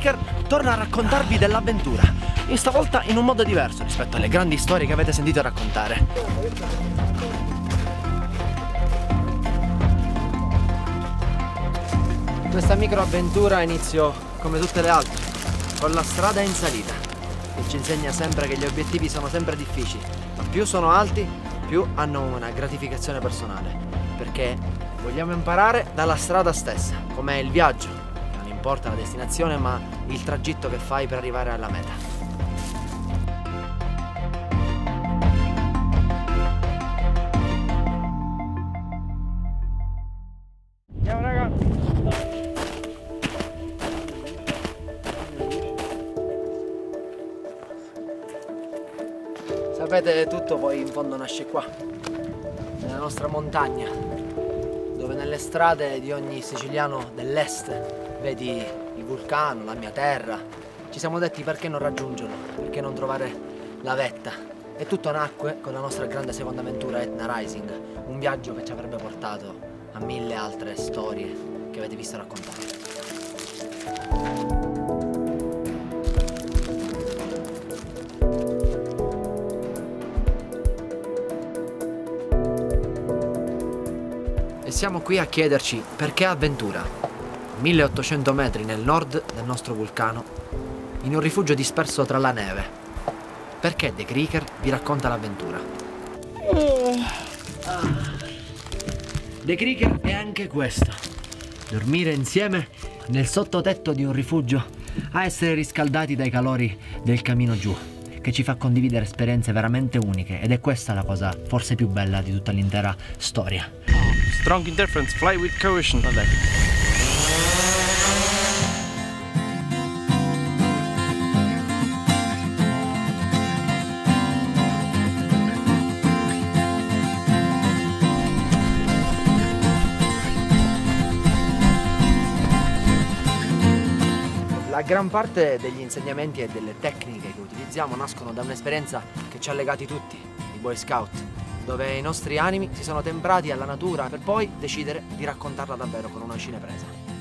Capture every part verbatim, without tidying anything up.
Creeker torna a raccontarvi dell'avventura, e stavolta in un modo diverso rispetto alle grandi storie che avete sentito raccontare. Questa microavventura iniziò come tutte le altre, con la strada in salita, che ci insegna sempre che gli obiettivi sono sempre difficili, ma più sono alti, più hanno una gratificazione personale, perché vogliamo imparare dalla strada stessa, com'è il viaggio. Non importa la destinazione, ma il tragitto che fai per arrivare alla meta. Andiamo ragazzi! Sapete, tutto poi in fondo nasce qua, nella nostra montagna, dove nelle strade di ogni siciliano dell'est vedi il vulcano, la mia terra. Ci siamo detti perché non raggiungerlo, perché non trovare la vetta. E tutto nacque con la nostra grande seconda avventura Etna Rising, un viaggio che ci avrebbe portato a mille altre storie che avete visto raccontare. E siamo qui a chiederci perché avventura, milleottocento metri nel nord del nostro vulcano, in un rifugio disperso tra la neve. Perché The Creeker vi racconta l'avventura? The Creeker è anche questo: dormire insieme nel sottotetto di un rifugio, a essere riscaldati dai calori del camino giù, che ci fa condividere esperienze veramente uniche, ed è questa la cosa forse più bella di tutta l'intera storia. Strong interference, fly with cohesion. Vabbè. La gran parte degli insegnamenti e delle tecniche che utilizziamo nascono da un'esperienza che ci ha legati tutti, i Boy Scout, dove i nostri animi si sono temprati alla natura per poi decidere di raccontarla davvero con una cinepresa.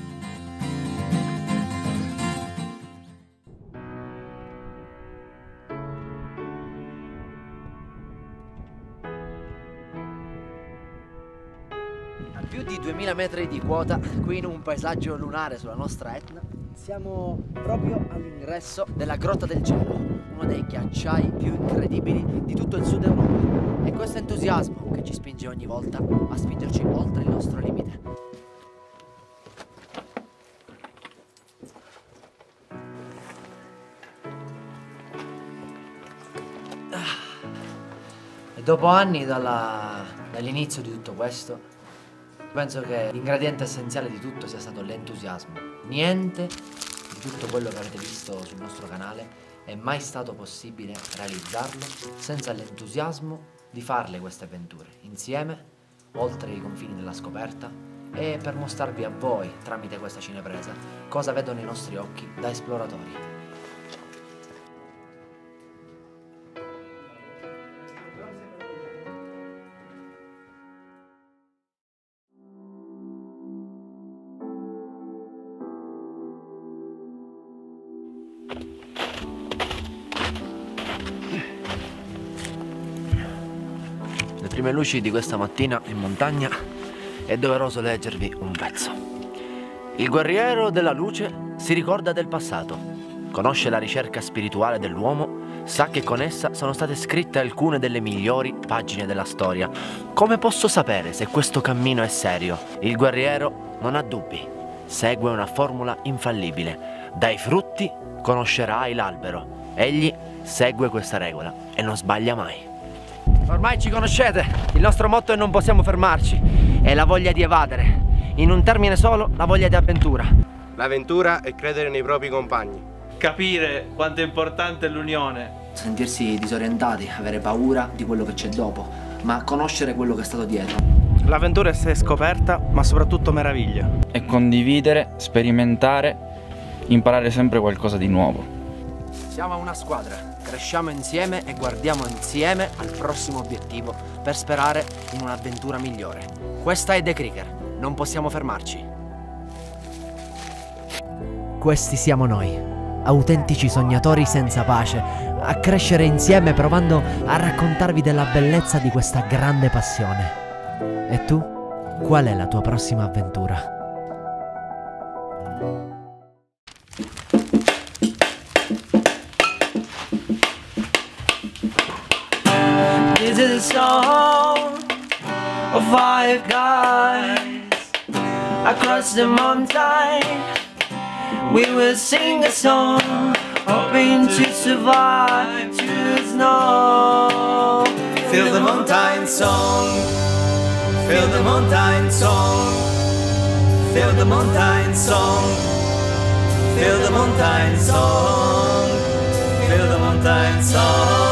A più di duemila metri di quota, qui in un paesaggio lunare sulla nostra Etna, siamo proprio all'ingresso della Grotta del Cielo, uno dei ghiacciai più incredibili di tutto il Sud Europa. È questo entusiasmo che ci spinge ogni volta a spingerci oltre il nostro limite. E dopo anni dalla, dall'inizio di tutto questo, penso che l'ingrediente essenziale di tutto sia stato l'entusiasmo. Niente di tutto quello che avete visto sul nostro canale è mai stato possibile realizzarlo senza l'entusiasmo di farle queste avventure insieme, oltre i confini della scoperta, e per mostrarvi a voi, tramite questa cinepresa, cosa vedono i nostri occhi da esploratori. Le prime luci di questa mattina in montagna è doveroso leggervi un pezzo. Il guerriero della luce si ricorda del passato, conosce la ricerca spirituale dell'uomo, sa che con essa sono state scritte alcune delle migliori pagine della storia. Come posso sapere se questo cammino è serio? Il guerriero non ha dubbi, segue una formula infallibile: dai frutti conoscerai l'albero. Egli segue questa regola e non sbaglia mai. Ormai ci conoscete, il nostro motto è: non possiamo fermarci, è la voglia di evadere, in un termine solo, la voglia di avventura. L'avventura è credere nei propri compagni, Capire quanto è importante l'unione, sentirsi disorientati, avere paura di quello che c'è dopo, ma conoscere quello che è stato dietro. l'avventura è essere scoperta, ma soprattutto meraviglia. E condividere, sperimentare, imparare sempre qualcosa di nuovo. Siamo una squadra, cresciamo insieme e guardiamo insieme al prossimo obiettivo per sperare in un'avventura migliore. Questa è The Creeker, non possiamo fermarci. Questi siamo noi. autentici sognatori senza pace, a crescere insieme provando a raccontarvi della bellezza di questa grande passione. E tu? Qual è la tua prossima avventura? This is a song of five guys across the mountain. We will sing a song, hoping to survive to the snow. Feel the mountain song, feel the mountain song, feel the mountain song, feel the mountain song, feel the mountain song.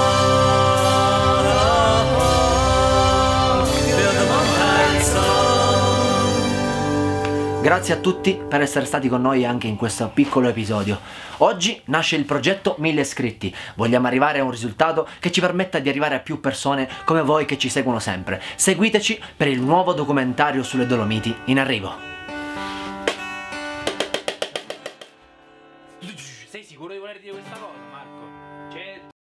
Grazie a tutti per essere stati con noi anche in questo piccolo episodio. Oggi nasce il progetto mille iscritti. Vogliamo arrivare a un risultato che ci permetta di arrivare a più persone come voi che ci seguono sempre. Seguiteci per il nuovo documentario sulle Dolomiti in arrivo.